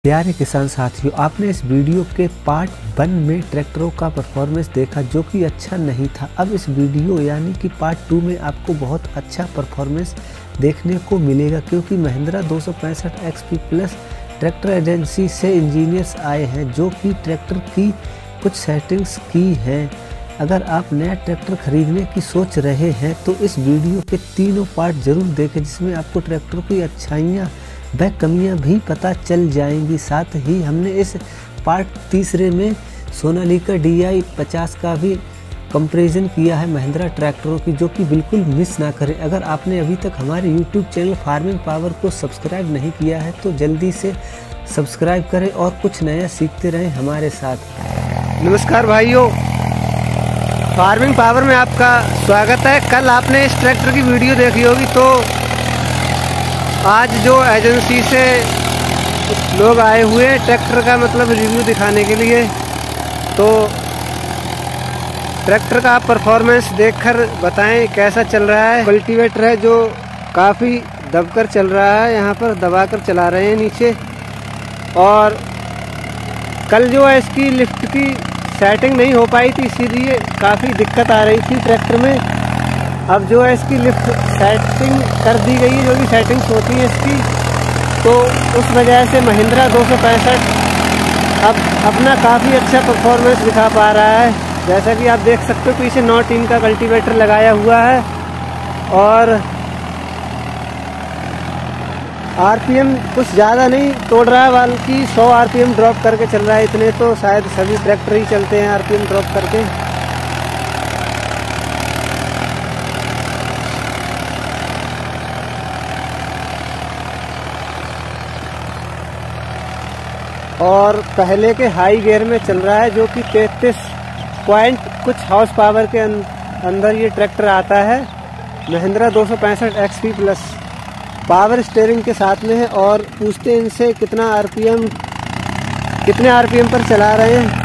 प्यारे किसान साथियों, आपने इस वीडियो के पार्ट 1 में ट्रैक्टरों का परफॉर्मेंस देखा जो कि अच्छा नहीं था। अब इस वीडियो यानी कि पार्ट 2 में आपको बहुत अच्छा परफॉर्मेंस देखने को मिलेगा, क्योंकि Mahindra 265 XP plus tractor agency से इंजीनियर्स आए हैं जो कि ट्रैक्टर की कुछ सेटिंग्स की हैं। अगर आप नया ट्रैक्टर खरीदने की सोच रहे हैं तो इस वीडियो के तीनों पार्ट जरूर देखें, जिसमें आपको ट्रैक्टर की अच्छाइयाँ व कमियां भी पता चल जाएंगी। साथ ही हमने इस पार्ट तीसरे में सोनालिका DI 50 का भी कंपैरिजन किया है महिंद्रा ट्रैक्टरों की, जो कि बिल्कुल मिस ना करें। अगर आपने अभी तक हमारे YouTube चैनल फार्मिंग पावर को सब्सक्राइब नहीं किया है तो जल्दी से सब्सक्राइब करें और कुछ नया सीखते रहें हमारे साथ। नमस्कार भाइयों, फार्मिंग पावर में आपका स्वागत है। कल आपने इस ट्रैक्टर की वीडियो देखी होगी, तो आज जो एजेंसी से लोग आए हुए हैं ट्रैक्टर का मतलब रिव्यू दिखाने के लिए, तो ट्रैक्टर का आप परफॉर्मेंस देखकर बताएं कैसा चल रहा है। कल्टीवेटर है जो काफ़ी दबकर चल रहा है, यहाँ पर दबाकर चला रहे हैं नीचे। और कल जो है इसकी लिफ्ट की सेटिंग नहीं हो पाई थी, इसीलिए काफ़ी दिक्कत आ रही थी ट्रैक्टर में। अब जो है इसकी लिफ्ट सेटिंग कर दी गई है, जो भी सेटिंग्स होती है इसकी, तो उस वजह से महिंद्रा 265 अब अपना काफ़ी अच्छा परफॉर्मेंस दिखा पा रहा है। जैसा कि आप देख सकते हो, पीछे 9 टीन का कल्टीवेटर लगाया हुआ है और RPM कुछ ज़्यादा नहीं तोड़ रहा है, बल्कि 100 RPM ड्रॉप करके चल रहा है। इतने तो शायद सभी ट्रैक्टर ही चलते हैं RPM ड्रॉप करके। और पहले के हाई गियर में चल रहा है, जो कि 33 पॉइंट कुछ हाउस पावर के अंदर ये ट्रैक्टर आता है। Mahindra 265 XP plus power steering के साथ में है। और पूछते हैं इनसे कितने RPM पर चला रहे हैं।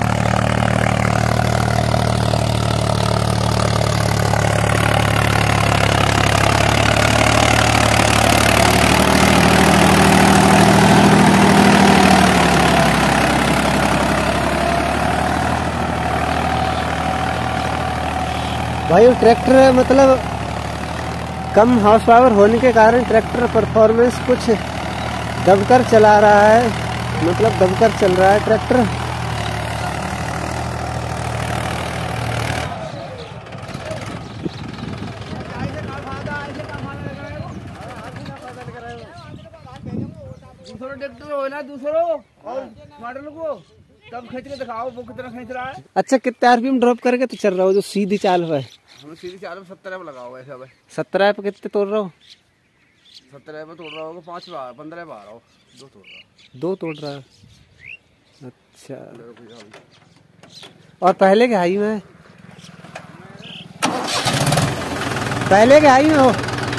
भाई ट्रैक्टर मतलब कम हाउस पावर होने के कारण ट्रैक्टर परफॉर्मेंस कुछ दबकर चला रहा है, मतलब दबकर चल रहा है ट्रैक्टर। तब खींच के दिखाओ वो कितना खींच रहा है। अच्छा, कितने RPM ड्रॉप करके तो चल रहा हो जो सीधी चाल है? हम सीधी चाल में 17 पे लगाओ ऐसा भाई। 17 पे कितने तोड़ रहा हो? 17 पे तोड़ रहा होगा 5 बार, 15 बार हो, 2 तोड़ रहा। 2 तोड़ रहा है। अच्छा, और पहले के हाई में हो?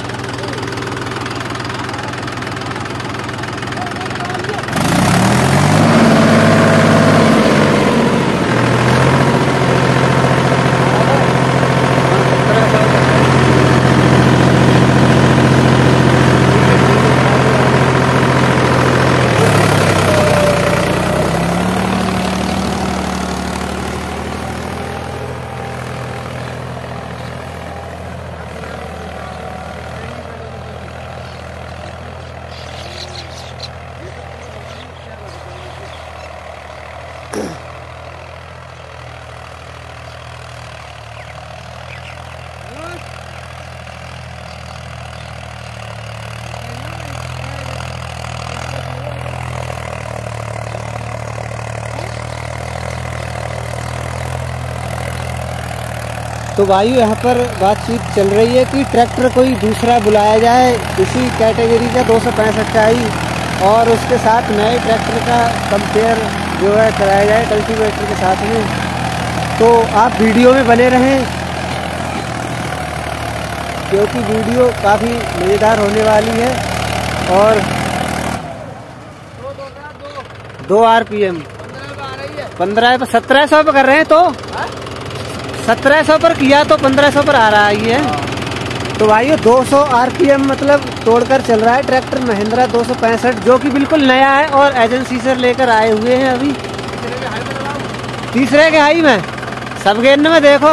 तो भाई यहाँ पर बातचीत चल रही है कि ट्रैक्टर कोई दूसरा बुलाया जाए इसी कैटेगरी का 265 का ही, और उसके साथ नए ट्रैक्टर का कंपेयर जो है कराया जाए कल्टीवेटर के साथ में। तो आप वीडियो में बने रहें, क्योंकि वीडियो काफ़ी मज़ेदार होने वाली है। और 2 RPM 15 पर 1700 पर कर रहे हैं, तो 1700 पर किया तो 1500 पर आ रहा है ये। तो भाइयों 200 आरपीएम मतलब तोड़कर चल रहा है ट्रैक्टर महिंद्रा 265, जो कि बिल्कुल नया है और एजेंसी से लेकर आए हुए हैं अभी तीसरे के हाई में सब गेंद में देखो।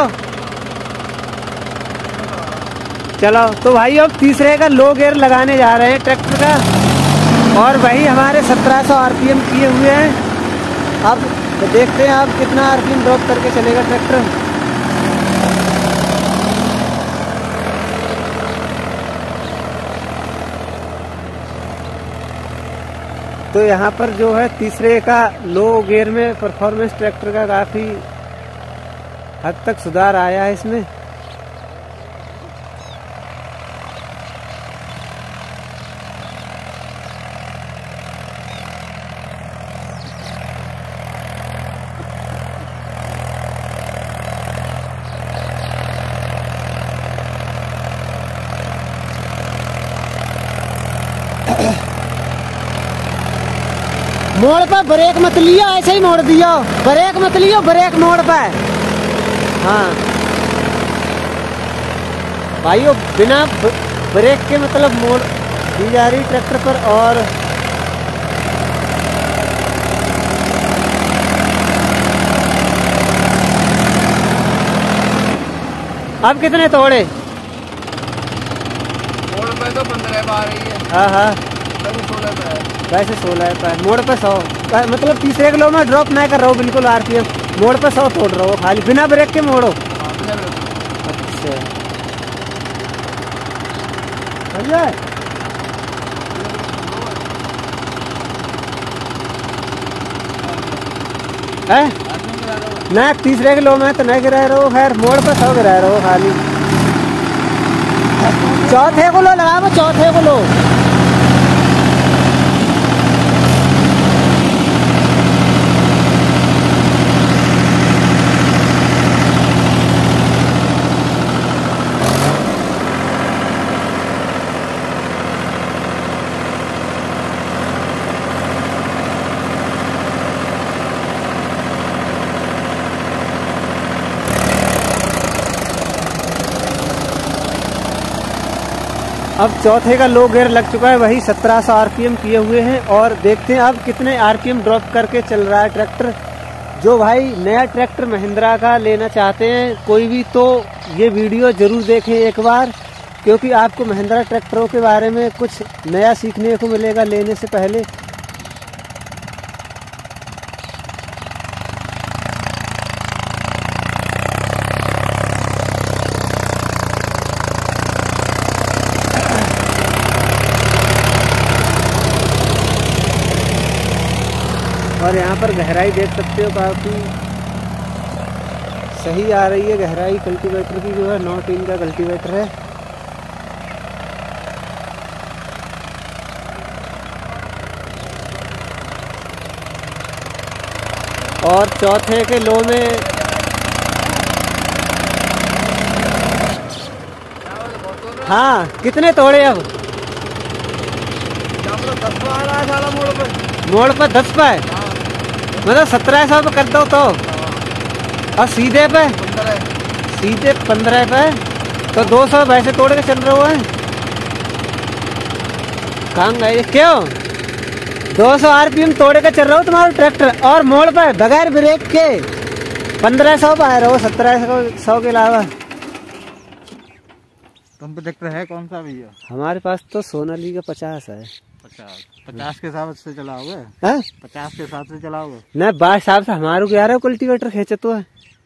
चलो तो भाई अब तीसरे का लो गियर लगाने जा रहे हैं ट्रैक्टर का, और वही हमारे 1700 आरपीएम किए हुए हैं। अब तो देखते हैं आप कितना आरपीएम ड्रॉप करके चलेगा ट्रैक्टर। तो यहाँ पर जो है तीसरे का लो गियर में परफॉर्मेंस ट्रैक्टर का काफी हद तक सुधार आया है इसमें। मोड़ पर ब्रेक मत लियो, ऐसे ही मोड़ दियो, ब्रेक मत लियो, ब्रेक मोड़ पर। हाँ भाइयों बिना ब्रेक के मतलब मोड़ दी जा रही ट्रैक्टर पर। और अब कितने तोड़े? मोड़ पे तो 15 पे आ रही है। हाँ हाँ वैसे 16 पे, मोड़ पे 100 मतलब तीसरे किलो में ड्रॉप नहीं कर रहा हूँ बिल्कुल आरपीएम, मोड़ पे 100 तोड़ रहा हूँ खाली बिना ब्रेक के मोड़ो। अच्छा है ना, तीसरे किलो में तो नहीं गिरा रहा हूँ, खैर मोड़ पे 100 गिरा रहा हूँ खाली। चौथे को लो लगा, चौथे को लो। अब चौथे का लो गियर लग चुका है, वही 1700 आरपीएम किए हुए हैं। और देखते हैं अब कितने आरपीएम ड्रॉप करके चल रहा है ट्रैक्टर। जो भाई नया ट्रैक्टर महिंद्रा का लेना चाहते हैं कोई भी, तो ये वीडियो जरूर देखें एक बार, क्योंकि आपको महिंद्रा ट्रैक्टरों के बारे में कुछ नया सीखने को मिलेगा लेने से पहले। और यहाँ पर गहराई देख सकते हो काफ़ी सही आ रही है गहराई कल्टीवेटर की, जो है 9-3 का कल्टीवेटर है। और चौथे के लो में हाँ कितने तोड़े अब? 10 पे आ रहा है साला मोड़ पे। मोड़ पर 10 पे मतलब 1700 पे कर दो तो। और सीधे पे 15 पे तो 200 वैसे तोड़ के चल रहे हैं। कहाँ गए क्यों? 200 आरपीएम तोड़ के चल रहा हूँ तुम्हारा ट्रैक्टर, और मोड़ पे बगैर ब्रेक के 1500 पे आ रहा हो, 1700 के अलावा। तुम पे ट्रैक्टर है कौन सा भैया? हमारे पास तो सोनाली का 50 है। 50 के हिसाब से चलाओगे? 50 के हिसाब से चलाओगे? नहीं 22 हिसाब से हमारे को आ रहा है कल्टीवेटर खेचे तो है।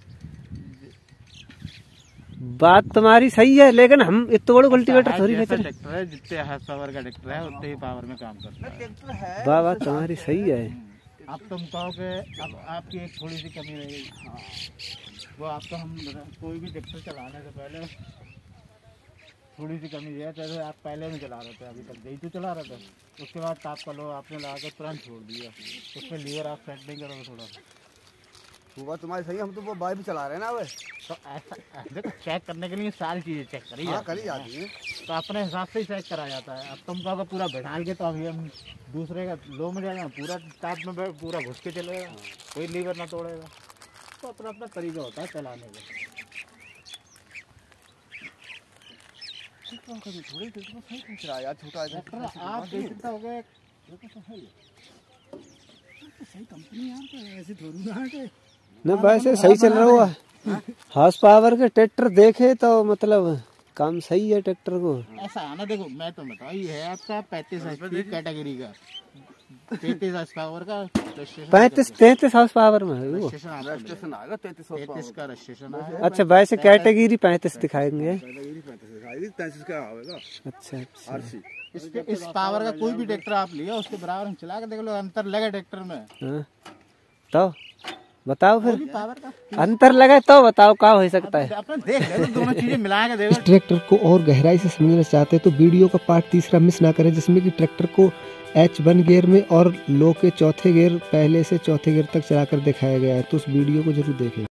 बात तुम्हारी सही है, लेकिन हम इतना बड़ा कल्टीवेटर थोड़ी खेचे। ट्रैक्टर है जितने पावर का ट्रैक्टर है उतने ही पावर में काम करता है। बात तुम्हारी सही है। अब तुम कहो कि अब आपकी एक थोड़ी सी कमी रहेगी, वो आपको हम कोई भी ट्रैक्टर चलाने से पहले थोड़ी सी कमी है। जैसे आप पहले में चला रहे थे, अभी तक यही तो चला रहे थे, उसके बाद टाप का लो आपने लगा कर तुरंत छोड़ दिया, उसमें लीवर आप सेट नहीं करोगे थोड़ा। वो बात तुम्हारी सही है, हम तो वो बाइक भी चला रहे हैं ना। वे तो ऐसा देखो चेक करने के लिए सारी चीज़ें चेक करी जाती है, तो अपने हिसाब से ही चेक करा जाता है। अब तुम कहोगे पूरा बैठाल के, तो अभी हम दूसरे का लो में जाएगा, पूरा टाप में पूरा घुस के चलेगा, कोई लीवर ना तोड़ेगा। तो अपना अपना तरीका होता है चलाने का। ट्रैक्टर आप देखता हो गए सही कंपनी यार, तो ऐसे थोड़ी ना है। न वैसे सही चल रहा हुआ। हाउस पावर के ट्रैक्टर देखे तो मतलब काम सही है ट्रैक्टर को। ऐसा है ना, देखो मैं तो बताऊँ, ये है आपका 35 HP कैटेगरी का, 33 हाउस पावर का रजिस्ट्रेशन। 33 हाउस पावर में है वो। रजिस्ट्रेशन आएगा 33 का रजिस्ट्रेशन आएगा। अच्छा वैसे कैटेगरी 35 दिखाएंगे। 33 का आएगा। अच्छा अच्छा। इस पावर का कोई भी ट्रैक्टर आप लिया, उसके बराबर हम चला के देख लो, अंतर लगे ट्रैक्टर में। हाँ। तो बताओ फिर पावर का अंतर लगे तो बताओ क्या हो सकता है। अपने देख ले, तो दोनों चीजें मिला के देखो। इस ट्रैक्टर को और गहराई से समझना चाहते हैं तो वीडियो का पार्ट तीसरा मिस ना करें, जिसमें कि ट्रैक्टर को H1 गियर में और लो के चौथे गियर पहले से चौथे गियर तक चलाकर दिखाया गया है, तो उस वीडियो को जरूर देखें।